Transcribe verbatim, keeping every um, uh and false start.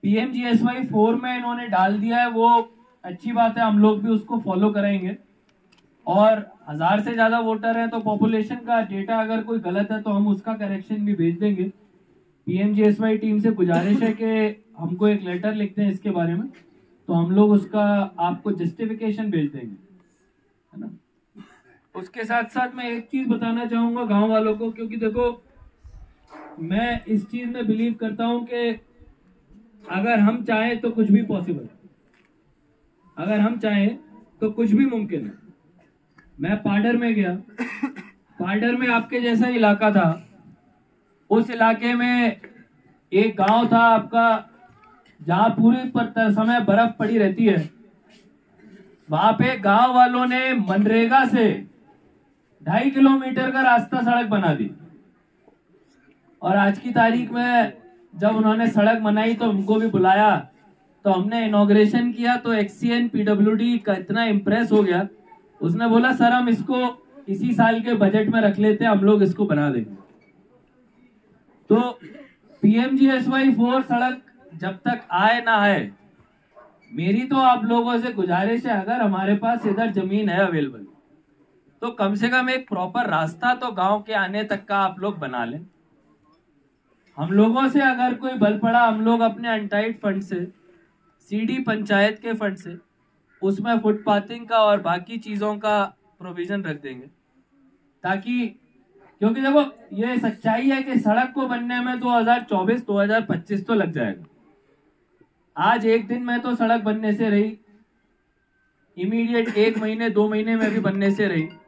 PMGSY four में इन्होंने डाल दिया है, वो अच्छी बात है, हम लोग भी उसको फॉलो करेंगे। और हजार से ज्यादा वोटर हैं तो पॉपुलेशन का डेटा अगर कोई गलत है तो हम उसका करेक्शन भी भेज देंगे। पीएमजीएसवाई टीम से गुजारिश है कि हमको एक लेटर लिखते हैं इसके बारे में, तो हम लोग उसका आपको जस्टिफिकेशन भेज देंगे, है ना। उसके साथ साथ मैं एक चीज बताना चाहूंगा गांव वालों को, क्योंकि देखो मैं इस चीज में बिलीव करता हूं कि अगर हम चाहें तो कुछ भी पॉसिबल है, अगर हम चाहें तो कुछ भी मुमकिन है। मैं पाडर में गया, पाडर में आपके जैसा इलाका था, उस इलाके में एक गांव था आपका जहां पूरी पर समय बर्फ पड़ी रहती है। वहां पे गांव वालों ने मनरेगा से ढाई किलोमीटर का रास्ता सड़क बना दी, और आज की तारीख में जब उन्होंने सड़क बनाई तो हमको भी बुलाया, तो हमने इनॉग्रेशन किया। तो एक्सीएन पीडब्ल्यूडी का इतना इम्प्रेस हो गया, उसने बोला सर हम इसको इसी साल के बजट में रख लेते हैं, हम लोग इसको बना देंगे। तो पीएमजीएसवाई फोर सड़क जब तक आए ना आए, मेरी तो आप लोगों से गुजारिश है, अगर हमारे पास इधर जमीन है अवेलेबल तो कम से कम एक प्रॉपर रास्ता तो गांव के आने तक का आप लोग बना लें। हम लोगों से अगर कोई बल पड़ा, हम लोग अपने अनटाइड फंड से, सीडी पंचायत के फंड से, उसमें फुटपाथिंग का और बाकी चीजों का प्रोविजन रख देंगे, ताकि, क्योंकि देखो ये सच्चाई है कि सड़क को बनने में दो हज़ार चौबीस दो हज़ार पच्चीस तो लग जाएगा। आज एक दिन में तो सड़क बनने से रही, इमीडिएट एक महीने दो महीने में भी बनने से रही।